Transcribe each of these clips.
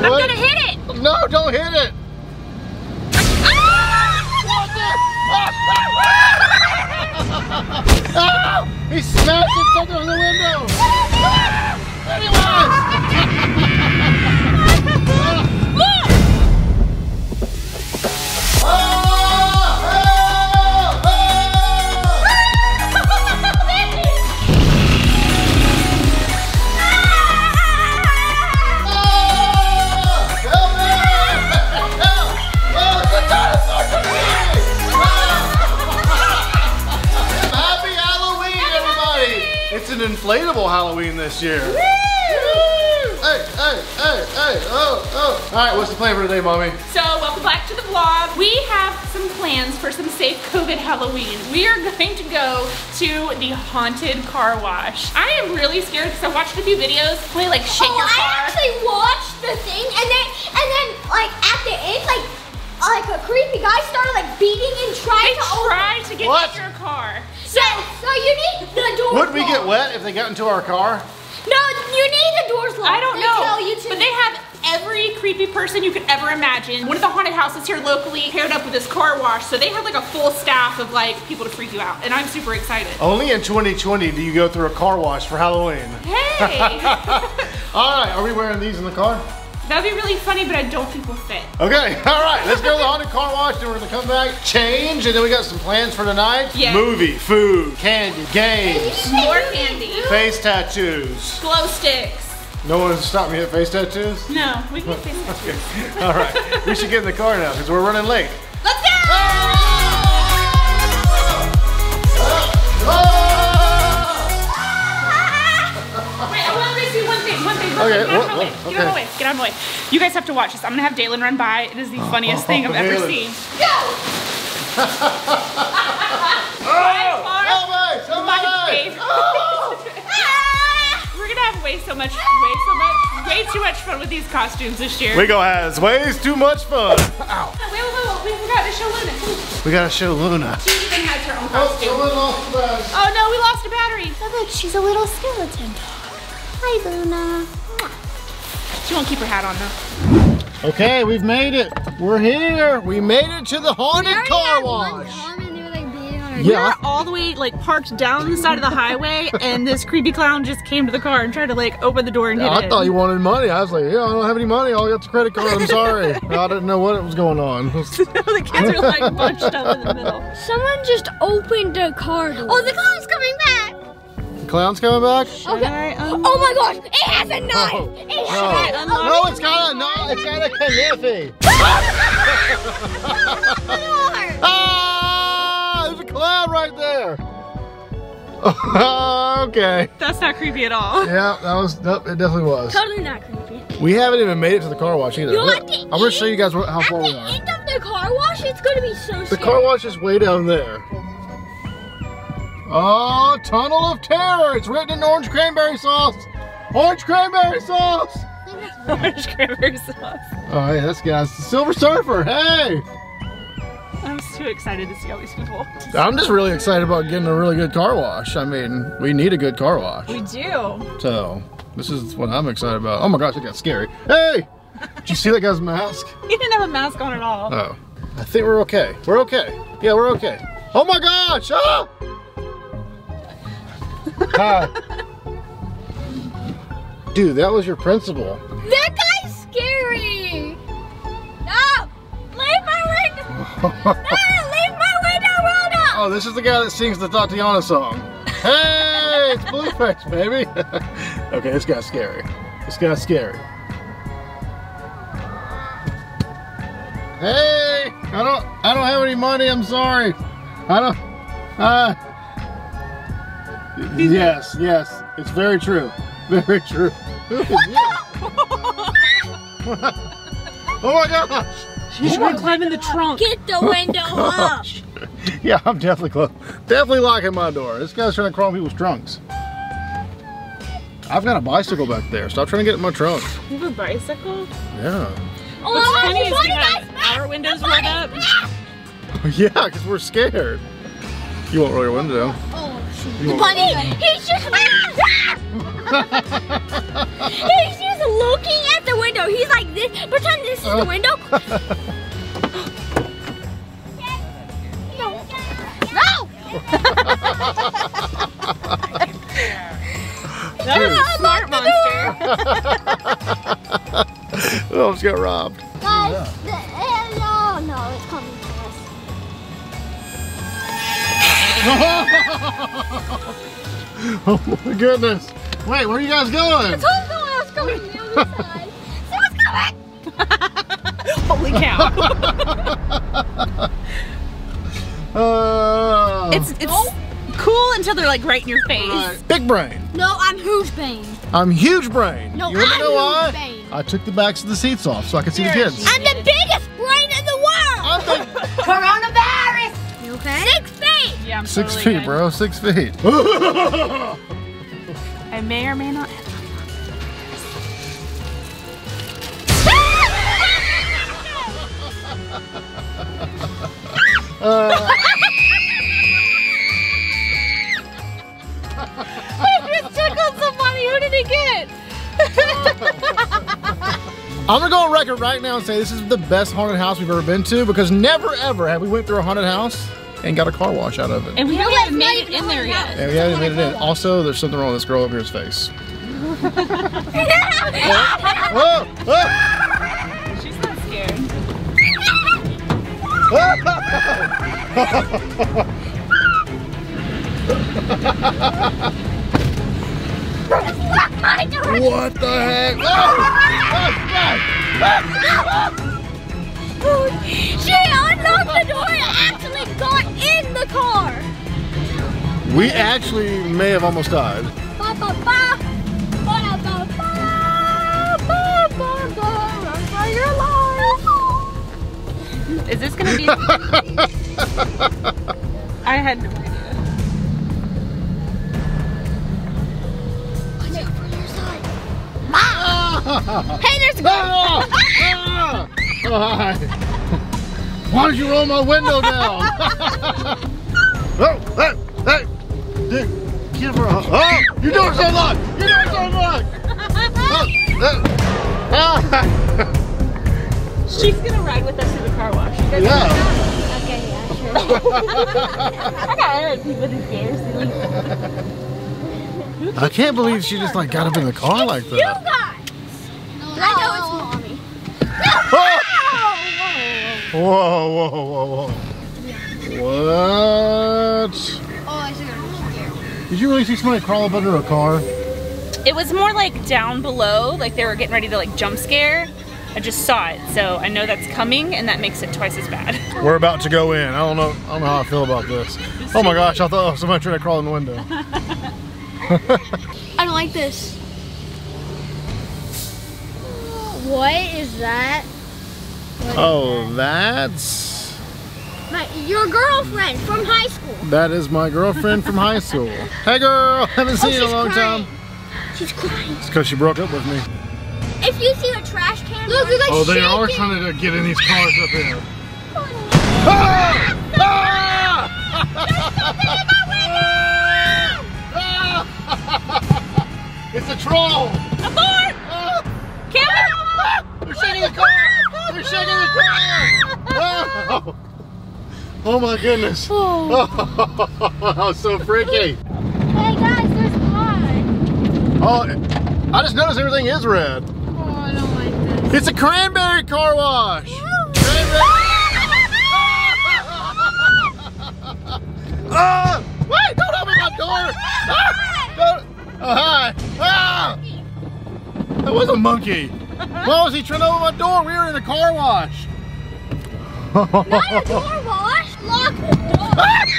I'm gonna hit it. No, don't hit it. Oh, he smashed something on the window. It's an inflatable Halloween this year. Woo! Hey, oh. All right, what's the plan for today, Mommy? So, welcome back to the vlog. We have some plans for some safe COVID Halloween. We are going to go to the haunted car wash. I am really scared because I watched a few videos where they like shake your car. I actually watched the thing and then like at the end, like a creepy guy started like beating and trying to get in your car. So you need the door. Would we get wet if they got into our car? No, you need the doors locked. I don't know, tell you to. but they have every creepy person you could ever imagine. One of the haunted houses here locally paired up with this car wash, so they have like a full staff of like people to freak you out, and I'm super excited. Only in 2020 do you go through a car wash for Halloween. Hey! All right, are we wearing these in the car? That'd be really funny, but I don't think we'll fit. Okay, all right, let's go to the haunted car wash, then we're gonna come back, change, and then we got some plans for tonight. Yeah. Movie, food, candy, games, More candy. face tattoos. Glow sticks. No one stopped me at face tattoos? No, we can get face tattoos. Okay. All right, we should get in the car now because we're running late. Let's go! Wait, I want to see one thing. Okay, Get out of my way. Get out of my way. You guys have to watch this. I'm gonna have Dalen run by. It is the funniest thing I've ever seen. Go! We're gonna have way too much fun with these costumes this year. We gonna have way too much fun. Ow. Wait, we forgot to show Luna. We gotta show Luna. She even has her own costume. Oh no, we lost a battery. Oh, look, she's a little skeleton. Hi, Luna. She won't keep her hat on though. Okay, we've made it. We're here. We made it to the haunted car wash. We're all the way like parked down the side of the highway, and this creepy clown just came to the car and tried to like open the door and get in. I thought you wanted money. I was like, yeah, I don't have any money. I got the credit card. I'm sorry. I didn't know what was going on. The kids are like bunched up in the middle. Someone just opened the car door. Oh, the clown's coming back. The clown's coming back? Okay. Oh my gosh, it has a knife. No. It has a knife. No, it's got a knife. Ah, there's a clown right there. Okay. That's not creepy at all. Yeah, nope, it definitely was. Totally not creepy. We haven't even made it to the car wash either. I'm going to show you guys how far we are. At the end of the car wash, it's going to be so scary. The car wash is way down there. Oh, Tunnel of Terror. It's written in orange cranberry sauce. Orange cranberry sauce. Orange cranberry sauce. Oh, yeah, this guy's the Silver Surfer. Hey. I'm too excited to see all these people. I'm just really excited about getting a really good car wash. I mean, we need a good car wash. We do. So, this is what I'm excited about. Oh my gosh, it got scary. Hey! Did you see that guy's mask? He didn't have a mask on at all. Oh. I think we're okay. We're okay. Yeah, we're okay. Oh my gosh! Ah! Hi. Dude, that was your principal. That guy's scary. No! Leave my window! No! Leave my window, Rhoda! Oh, this is the guy that sings the Tatiana song. Hey! It's Blueface, baby! Okay, this guy's scary. This guy's scary. Hey! I don't have any money, I'm sorry. Yes, it's very true. Very true. What Oh my gosh! You should climb in the trunk. Get the window up! Yeah, I'm definitely locking my door. This guy's trying to crawl in people's trunks. I've got a bicycle back there. Stop trying to get in my trunk. You have a bicycle? Yeah. Oh, What's funny is we funny, have guys. our windows rolled up. Yeah, because we're scared. You won't roll your window. Oh, You won't. Bunny, he's just he's just looking at the window. He's like this, is the window. No. That was a smart monster. Oh, I just got robbed. Guys, oh no, it's coming to us. Oh my goodness. Wait, where are you guys going? I told you I was coming to the other side. Someone's coming! Holy cow. It's cool until they're like right in your face. Right. Big brain. No, I'm huge brain. I'm huge brain. No, you wanna I'm know why? huge brain. I took the backs of the seats off so I could see the kids. I'm the biggest brain in the world! I'm big. Coronavirus! You okay? 6 feet! Yeah, I'm 6 totally feet, good. bro. 6 feet. I may or may not have. I just tickled somebody. Who did he get? I'm gonna go on record right now and say this is the best haunted house we've ever been to because never ever have we went through a haunted house and got a car wash out of it. And we No, haven't it's even not made it even in there going yet. out. And we haven't made it in. Also, there's something wrong with this girl over here's face. Whoa! Whoa! She's not scared. What the heck? She unlocked the door and actually got in the car! We actually may have almost died. Ba ba ba! Ba ba ba! Ba ba ba! Run for your life! Is this gonna be? I had no idea. Hey, there's a girl! Hi. Why did you roll my window down? Oh, hey, hey, dude, give her a hug. Oh, your door's unlocked. Your door's unlocked. She's gonna ride with us to the car wash. You guys Yeah. Okay, yeah, sure. I got other people to scare. I can't believe she just like got up in the car like You that. guys! I know it's mommy. Oh! Whoa, whoa, whoa, whoa. What? Oh, I should have scared. Did you really see somebody crawl up under a car? It was more like down below, like they were getting ready to like jump scare. I just saw it, so I know that's coming, and that makes it twice as bad. We're about to go in. I don't know how I feel about this. Oh my gosh, I thought somebody tried to crawl in the window. I don't like this. What is that? Oh, that's... Your girlfriend from high school. That is my girlfriend from high school. Hey girl, haven't seen you in a she's long crying. time. She's crying. It's because she broke up with me. If you see a trash can, look, you guys Oh, they are shaking. trying to get in these cars up here. It's a troll! Abort! Camera! They're shaking the car! They're shaking the car! Oh my goodness! Oh, so freaky! Hey guys, there's blood. Oh, I just noticed everything is red. Oh, I don't like this. It's a cranberry car wash! Cranberry! Ah! Wait! Don't open my door! Ah! Don't! Oh, hi! Ah! That was a monkey! Why was he trying to open my door? We were in a car wash! Not a door wash. Lock the door.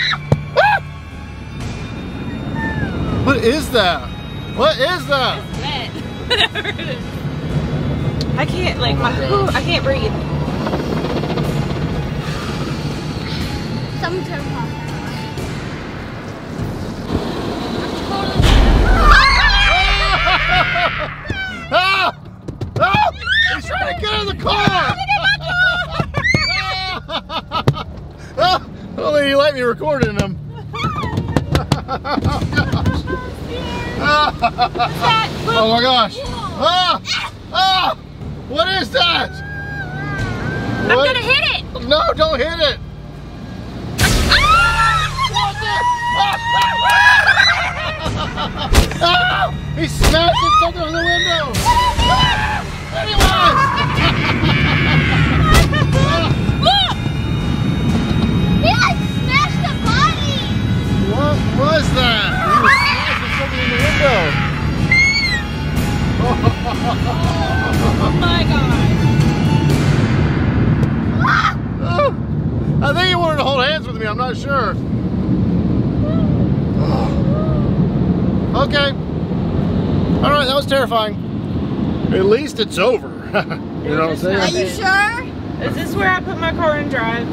What is that? What is that? Wet. Whatever it is. I can't, like, I can't breathe. Someone turn off. Ah! Ah! He's trying to get in the car! Ah! Well, he let me record in him. Oh my gosh! Ah! Ah! What is that? I'm gonna hit it. No, don't hit it. Oh, he's smashing something on the window. Anyways. He like smashed the body. What was that? He was smashing something in the window. Oh my god. I think he wanted to hold hands with me, I'm not sure. Okay. Alright, that was terrifying. At least it's over. You know what I'm saying? Are you sure? Is this where I put my car in drive?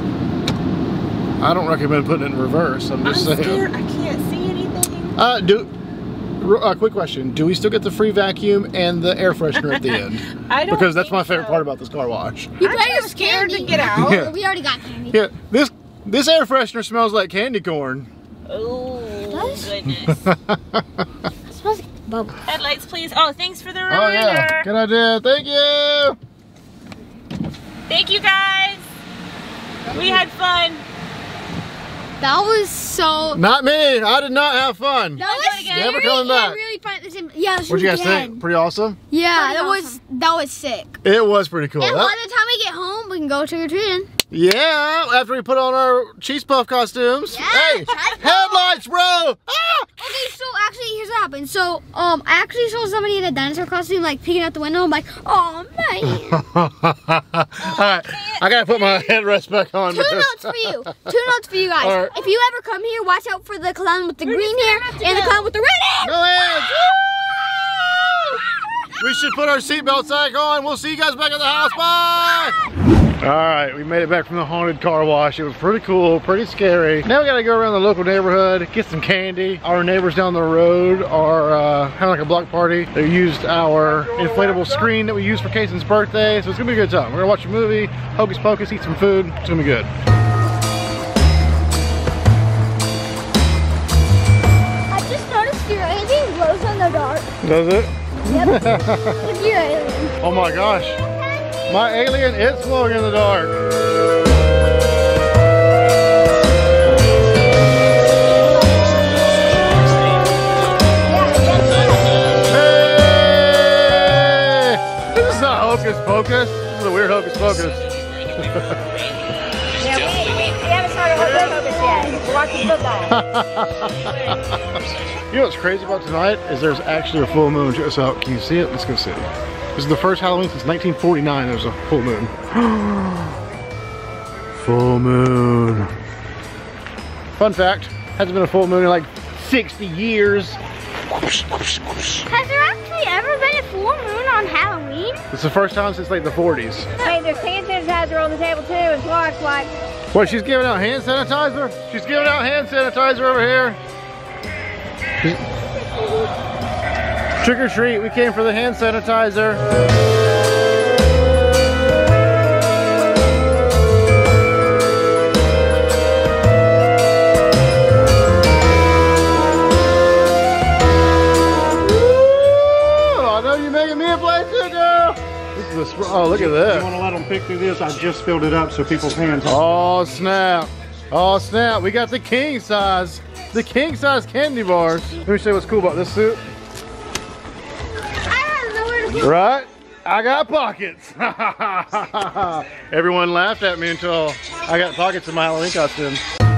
I don't recommend putting it in reverse. I'm just saying. Scared. I can't see anything. Quick question. Do we still get the free vacuum and the air freshener at the end? I don't. Because that's my think favorite so. part about this car wash. You I'm better just scared to candy. get out. Yeah. We already got candy. Yeah, this air freshener smells like candy corn. Oh Does? goodness. It smells like bubbles. Headlights, please. Oh, thanks for the Oh reminder. yeah, good idea. Thank you. Thank you guys. We had fun. That was so. Not me. I did not have fun. That was again. scary Never coming back. and really fun at the same. Yeah, What'd you guys think? Pretty awesome? Yeah, Pretty that was sick. It was pretty cool. And That- by the time we get home, we can go trick or treating. yeah, after we put on our cheese puff costumes. Yeah, Hey, try to- headlights, bro! Ah! Okay, so actually, here's what happened. So, I actually saw somebody in a dinosaur costume, like, peeking out the window. I'm like, oh, man. Alright, I gotta put my headrest back on. Two notes for you. 2 notes for you guys. All right. If you ever come here, watch out for the clown with the green hair and the clown with the red hair. No hands! We should put our seatbelts back on. We'll see you guys back at the house. Bye! Alright, we made it back from the haunted car wash. It was pretty cool, pretty scary. Now we gotta go around the local neighborhood, get some candy. Our neighbors down the road are having like a block party. They used our inflatable screen that we used for Cason's birthday, so it's gonna be a good time. We're gonna watch a movie, hocus pocus, eat some food. It's gonna be good. I just noticed your alien glows in the dark. Does it? Yep. Look at your alien. Oh my gosh. My alien is glowing in the dark. Hey! This is not hocus pocus. This is a weird hocus pocus. Yeah, we haven't started hocus pocus yet. We're watching football. You know what's crazy about tonight is there's actually a full moon. Check this out. Can you see it? Let's go see it. This is the first Halloween since 1949 there's a full moon. Full moon. Fun fact, hasn't been a full moon in like 60 years. Has there actually ever been a full moon on Halloween? It's the first time since like the 40s. Hey, there's hand sanitizer on the table too, and Clorox wipes. What, she's giving out hand sanitizer? She's giving out hand sanitizer over here. Trick or treat, we came for the hand sanitizer. Ooh, I know you're making me a plate too, girl. This is a, oh, look at You that. want to let them pick through this? I just filled it up so people's hands. Oh snap. Oh snap, we got the king size candy bars. Let me show you what's cool about this suit. I don't know where to go. Right? I got pockets. Everyone laughed at me until I got pockets in my Halloween costume.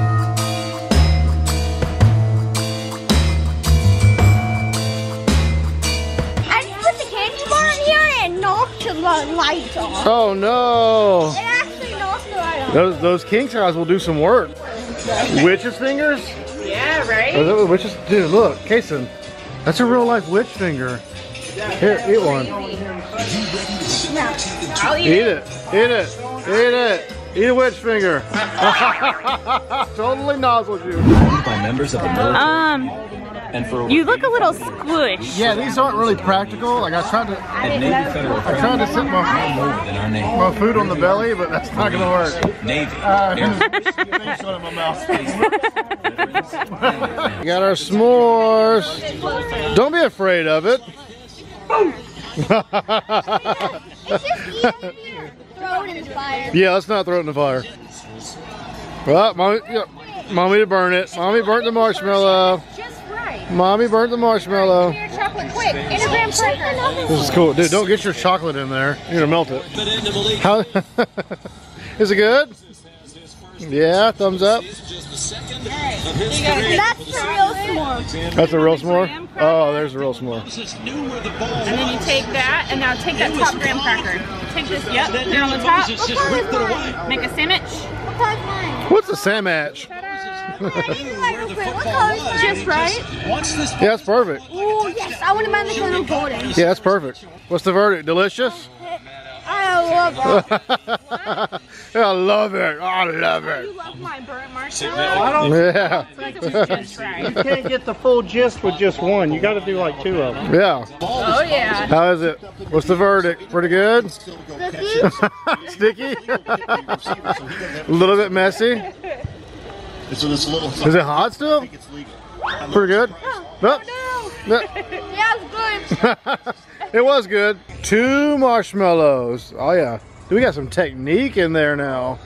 I just put the candy bar in here and it knocked the lights off. Oh no. It actually knocked the light off. Those king size will do some work. Witch's fingers? Yeah, right? Are those witches? Dude, look, Kason. That's a real life witch finger. Here, eat one. I'll eat Eat it. Eat it. Eat it. Eat a witch finger. Totally nozzled you. By members of the military and for You look a little squished. Yeah, these aren't really practical. Like I tried to Navy Federal sit more than our name. my food on the belly, but that's not gonna work. Navy. We got our s'mores. Don't be afraid of it. It's just easier. Throw it in the fire. Yeah, let's not throw it in the fire. Well, mommy, yeah, mommy to burn it. Mommy burnt the marshmallow. Just right. Mommy burnt the marshmallow. Give me your chocolate quick. And a graham cracker. This is cool. Dude, don't get your chocolate in there. You're gonna melt it. How is it good? Yeah, thumbs up. That's the real s'more. That's a real s'more? Oh, there's a real s'more. And then you take that, and now take that top graham cracker. Take this, yep, put it on the top. Make a sandwich. What color's mine? What's a sandwich? What color's mine? Just right. Yeah, that's perfect. Oh, yes. I want to mind the color golden. Yeah, that's perfect. What's the verdict? Delicious? I love it. I love it. I love You it. love my burnt marshmallow? Yeah. Like it was just right. You can't get the full gist with just one. You got to do like 2 of them. Yeah. Oh yeah. How is it? What's the verdict? Pretty good? Sticky? A little bit messy? So this little Is it hot still? it's legal. Pretty good? No. No. Yeah, it's good. It was good. 2 marshmallows. Oh yeah. We got some technique in there now.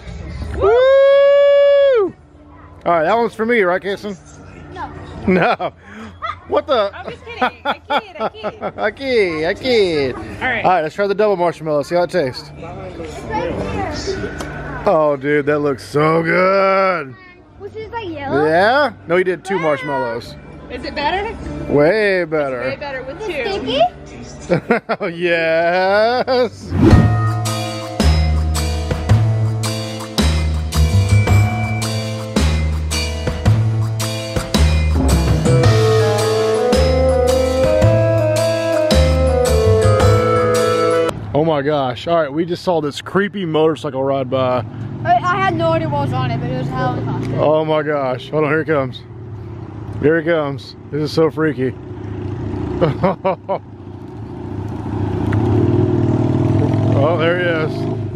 Woo! All right, that one's for me, right, Kason? No. No. What the? I'm just kidding. I kid. I kid. All right. All right, let's try the double marshmallow. See how it tastes. It's right there. Oh, dude, that looks so good. Was this like yellow? Yeah? No, he did 2 marshmallows. Is it better? Way Way better. better with 2. Sticky? Yes. Oh my gosh. All right, we just saw this creepy motorcycle ride by. I had no idea what was on it, but it was a hell of a costume. Oh my gosh. Hold on, here it comes. Here it comes. This is so freaky. Oh, there he is.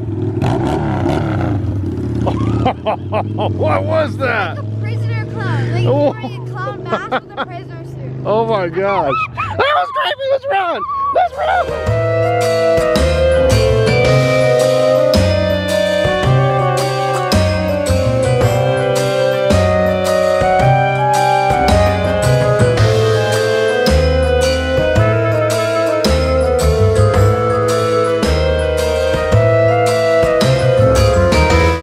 What was that? Like a prisoner clown. Like Oh. wearing a clown mask with a prisoner suit. Oh my gosh. That was creepy. Let's run. Let's run.